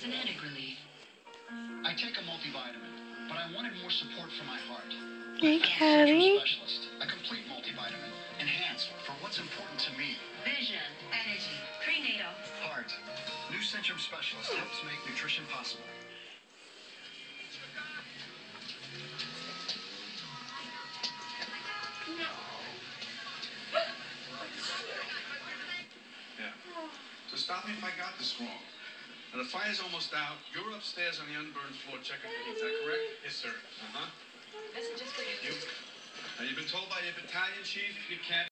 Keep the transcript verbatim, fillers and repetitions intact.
fanatic relief. I take a multivitamin, but I wanted more support for my heart. Hey, Cali. Specialist, a complete multivitamin, enhanced for what's important to me. Vision, energy, prenatal. Heart. New Centrum Specialist helps make nutrition possible. Yeah. So stop me if I got this wrong. Now the fire's almost out. You're upstairs on the unburned floor checking for heat. Is that correct? Yes, sir. Uh-huh. Messages for you. You. Now you've been told by your battalion chief you can't